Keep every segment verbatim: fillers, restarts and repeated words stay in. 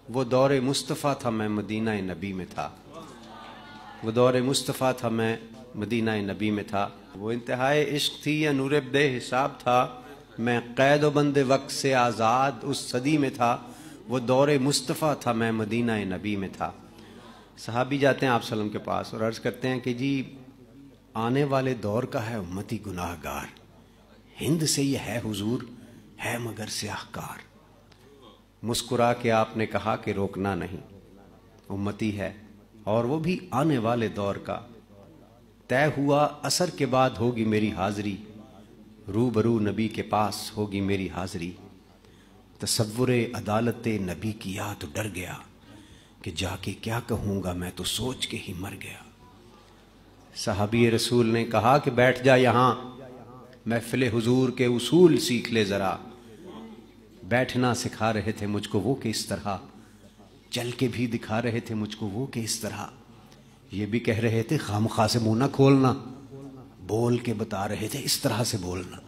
वो दौर मुस्तफ़ा था मैं मदीना नबी में था। वो दौर मुस्तफ़ा था मैं मदीना नबी में था। वो इंतहाए इश्क थी या नूर बदे हिसाब था, मैं कैद व बंद वक्त से आज़ाद उस सदी में था। वो दौर मुस्तफ़ा था मैं मदीना नबी में था। सहाबी जाते हैं आप सल्लम के पास और अर्ज़ करते हैं कि जी आने वाले दौर का है उम्मती गुनाहगार, हिंद से ये है हुजूर है मगर स्याहकार। मुस्कुरा के आपने कहा कि रोकना नहीं, उम्मती है और वो भी आने वाले दौर का। तय हुआ असर के बाद होगी मेरी हाज़री, रूबरू नबी के पास होगी मेरी हाज़री। तसव्वुरे अदालते नबी किया तो डर गया कि जाके क्या कहूँगा मैं तो सोच के ही मर गया। सहाबी रसूल ने कहा कि बैठ जा यहाँ, महफिल हुजूर के उसूल सीख ले ज़रा। बैठना सिखा रहे थे मुझको वो कि इस तरह, चल के भी दिखा रहे थे मुझको वो कि इस तरह। ये भी कह रहे थे खामखा से मुँह ना खोलना, बोल के बता रहे थे इस तरह से बोलना।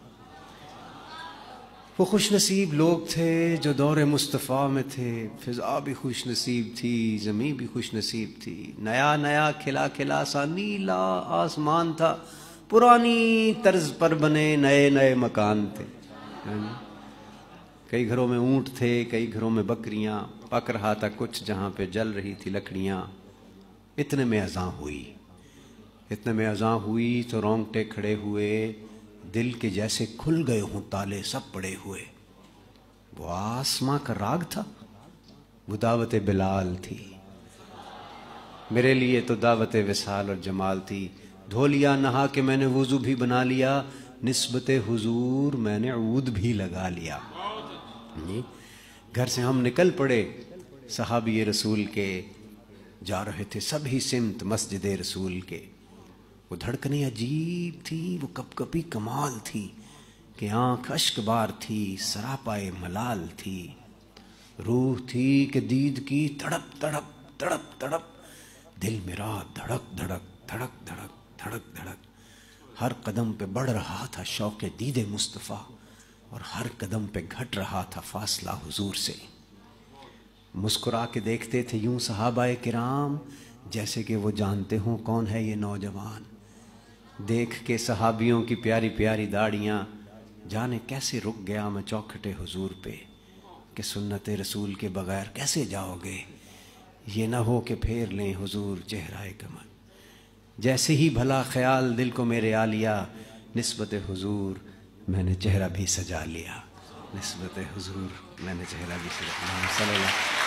वो खुश नसीब लोग थे जो दौर मुस्तफ़ा में थे। फ़िज़ा भी खुश नसीब थी, ज़मीं भी खुश नसीब थी। नया नया खिला खिला सा नीला आसमान था, पुरानी तर्ज पर बने नए नए मकान थे। कई घरों में ऊँट थे, कई घरों में बकरियाँ, पक रहा था कुछ जहाँ पे जल रही थी लकड़ियाँ। इतने में अज़ां हुई, इतने में अज़ां हुई तो रोंगटे खड़े हुए, दिल के जैसे खुल गए हों ताले सब पड़े हुए। वो आसमां का राग था, वो दावत बिलाल थी। मेरे लिए तो दावत विसाल और जमाल थी। धो लिया नहा के मैंने वुज़ू भी बना लिया, निस्बत हुजूर मैंने ऊद भी लगा लिया। घर से हम निकल पड़े सहाबी रसूल के, जा रहे थे सभी सिमत मस्जिद रसूल के। वो धड़कने अजीब थी, वो कपकपी कमाल थी कि आँख अश्कबार थी, सरापाए मलाल थी। रूह थी कि दीद की तड़प तड़प तड़प तड़प, दिल मेरा धड़क धड़क धड़क धड़क धड़क धड़क। हर कदम पे बढ़ रहा था शौक़े दीदे मुस्तफ़ा, और हर कदम पे घट रहा था फासला हुजूर से। मुस्कुरा के देखते थे यूं सहाबाए किराम, जैसे कि वो जानते हों कौन है ये नौजवान। देख के सहाबियों की प्यारी प्यारी दाढ़ियाँ, जाने कैसे रुक गया मैं चौखटे हुजूर पे कि सुन्नत रसूल के बगैर कैसे जाओगे। ये ना हो कि फेर लें हुजूर चेहराए कमर। जैसे ही भला ख्याल दिल को मेरे आ लिया, निस्बत हुजूर मैंने चेहरा भी सजा लिया। निस्बत हुजूर मैंने चेहरा भी सजा लिया।